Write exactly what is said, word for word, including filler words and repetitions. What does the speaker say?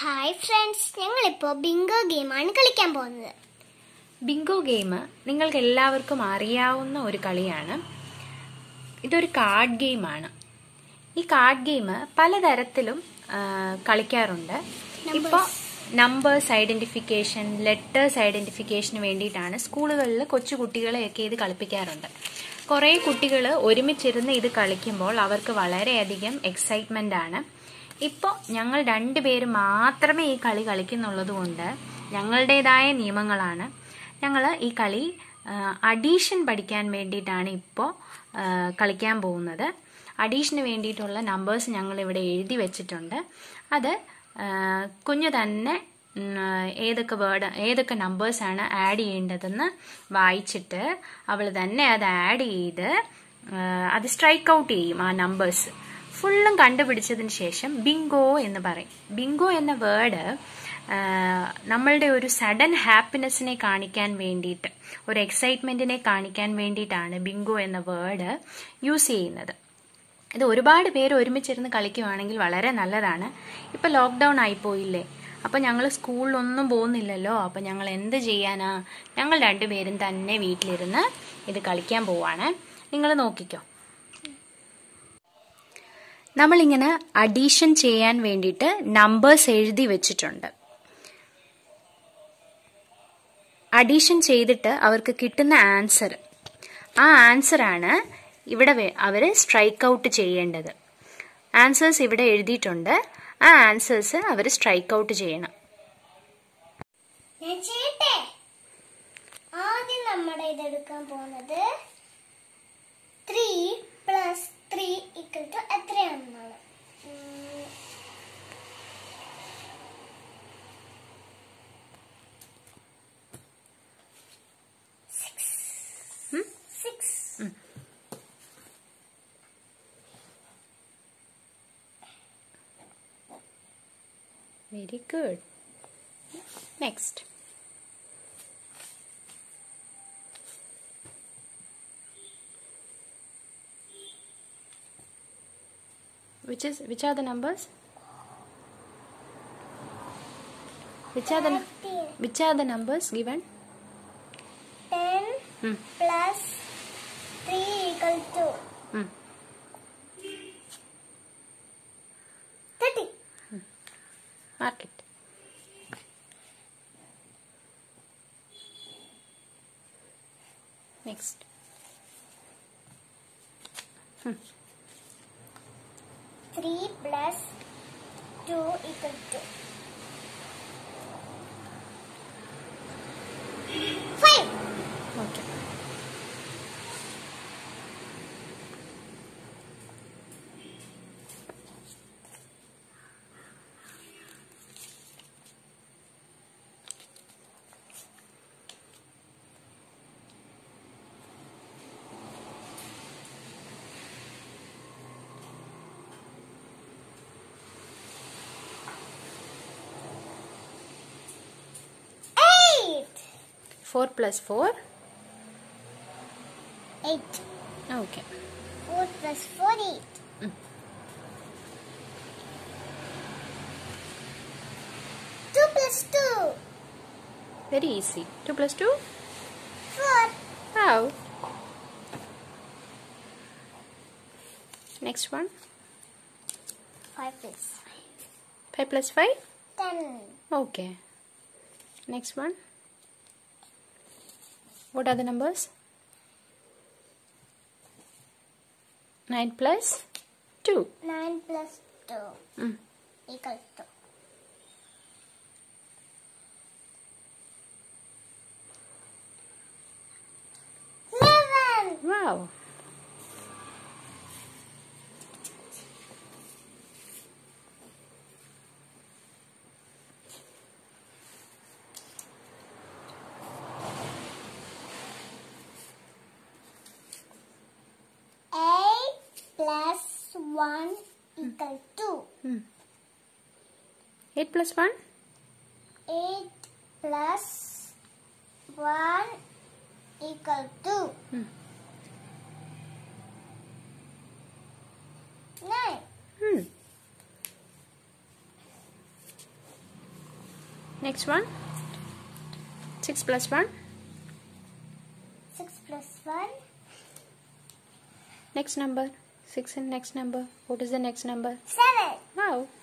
Hi friends, ഞങ്ങളിപ്പോൾ Bingo ഗെയിമാണ് കളിക്കാൻ പോകുന്നത്. ബിങ്കോ ഗെയിം നിങ്ങൾക്ക് എല്ലാവർക്കും അറിയാവുന്ന ഒരു കളിയാണ്. ഇതൊരു കാർഡ് ഗെയിമാണ്. ഈ കാർഡ് ഗെയിം പലതരത്തിലും കളിക്കാറുണ്ട്. ഇപ്പോൾ നമ്പേഴ്സ് ഐഡന്റിഫിക്കേഷൻ, ലെറ്റേഴ്സ് ഐഡന്റിഫിക്കേഷന് വേണ്ടിയിട്ടാണ് സ്കൂളുകളിൽ കൊച്ചു കുട്ടികളെയൊക്കെ ഇത് കളിപ്പിക്കാറുണ്ട്. കുറേ കുട്ടികൾ ഒരുമിച്ചിരുന്ന് ഇത് കളിക്കുമ്പോൾ അവർക്ക് വളരെയധികം എക്സൈറ്റ്മെന്റ് ആണ്. ഇപ്പോൾ ഞങ്ങൾ രണ്ടുപേര് മാത്രമേ ഈ കളി കളിക്കുന്നുള്ളത് കൊണ്ട് ഞങ്ങളുടേതായ നിയമങ്ങളാണ്. ഞങ്ങൾ ഈ കളി അഡീഷൻ പഠിക്കാൻ വേണ്ടിയിട്ടാണ് ഇപ്പോൾ കളിക്കാൻ പോകുന്നത്. അഡീഷന് വേണ്ടിയിട്ടുള്ള നമ്പേഴ്സ് ഞങ്ങൾ ഇവിടെ എഴുതി വെച്ചിട്ടുണ്ട്. അത് കുഞ്ഞു തന്നെ ഏതൊക്കെ വേർഡ് ഏതൊക്കെ നമ്പേഴ്സാണ് ആഡ് ചെയ്യേണ്ടതെന്ന് വായിച്ചിട്ട് അവൾ തന്നെ അത് ആഡ് ചെയ്ത് അത് സ്ട്രൈക്ക് ഔട്ട് ചെയ്യും. ആ നമ്പേഴ്സ് ഫുള്ളും കണ്ടുപിടിച്ചതിന് ശേഷം ബിങ്കോ എന്ന് പറയും. ബിങ്കോ എന്ന വേർഡ് നമ്മളുടെ ഒരു സഡൻ ഹാപ്പിനെസ്സിനെ കാണിക്കാൻ വേണ്ടിയിട്ട്, ഒരു എക്സൈറ്റ്മെന്റിനെ കാണിക്കാൻ വേണ്ടിയിട്ടാണ് ബിങ്കോ എന്ന വേർഡ് യൂസ് ചെയ്യുന്നത്. ഇത് ഒരുപാട് പേര് ഒരുമിച്ചിരുന്ന് കളിക്കുവാണെങ്കിൽ വളരെ നല്ലതാണ്. ഇപ്പൊ ലോക്ക്ഡൌൺ ആയിപ്പോയില്ലേ, അപ്പൊ ഞങ്ങൾ സ്കൂളിലൊന്നും പോകുന്നില്ലല്ലോ. അപ്പൊ ഞങ്ങൾ എന്ത് ചെയ്യാനാ? ഞങ്ങൾ രണ്ടുപേരും തന്നെ വീട്ടിലിരുന്ന് ഇത് കളിക്കാൻ പോവാണ്. നിങ്ങൾ നോക്കിക്കോ. നമ്മളിങ്ങനെ അഡീഷൻ ചെയ്യാൻ വേണ്ടിയിട്ട് നമ്പേഴ്സ് എഴുതി വെച്ചിട്ടുണ്ട്. അഡീഷൻ ചെയ്തിട്ട് അവർക്ക് കിട്ടുന്ന ആൻസർ, ആ ആൻസറാണ് ഇവിടെ അവർ സ്ട്രൈക്ക് ഔട്ട് ചെയ്യേണ്ടത്. ആൻസേഴ്സ് ഇവിടെ എഴുതിയിട്ടുണ്ട്. ആ ആൻസേഴ്സ് അവർ സ്ട്രൈക്ക് ഔട്ട് ചെയ്യണം. ആദ്യം നമ്മുടെ ഇതെടുക്കാൻ പോകുന്നത് three plus three equal to എത്രയാണെന്നാണ്. Very good. Next. Which is which are the numbers? Which are the which are the numbers given? ten hmm. plus three equal to hmm. thirty. Hmm. Mark it. Next. Hmm. three plus two equal to five. Okay. Four plus four. Eight. Okay. Four plus four, eight. Mm. Two plus two. Very easy. Two plus two. Four. How? Next one. Five plus five. Five plus five. Ten. Okay. Next one. What are the numbers? Nine plus two. Nine plus two mm. equal to eleven. Wow. Plus one equal to hmm. eight plus one. Eight plus one equal to hmm. nine. Hmm. Next one. six plus one. six plus one. Next number. six and next number. What is the next number? seven. Wow.